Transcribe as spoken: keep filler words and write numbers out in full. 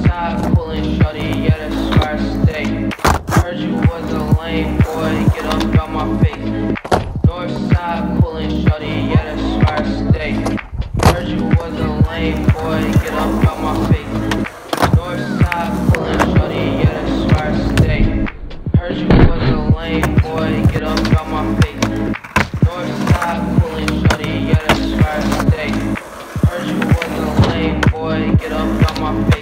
Northside pulling shorty, yeah, that's where I stay. Heard you was a lame boy, get up out my face. Northside pulling shorty, yeah, that's where I stay. Heard you was a lame boy, get up out my face. Northside pulling shorty, yeah, that's where I stay. Heard you was a lame boy, get up out my face. Northside pulling shorty, yeah, that's where I stay. Heard you was a lame boy, get up out my face.